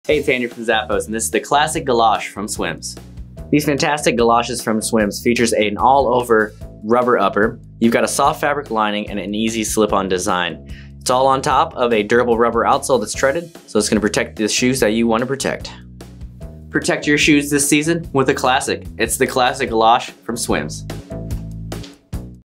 Hey, it's Andrew from Zappos, and this is the Classic Galosh from SWIMS. These fantastic galoshes from SWIMS features an all-over rubber upper. You've got a soft fabric lining and an easy slip-on design. It's all on top of a durable rubber outsole that's treaded, so it's going to protect the shoes that you want to protect. Protect your shoes this season with a classic. It's the Classic Galosh from SWIMS.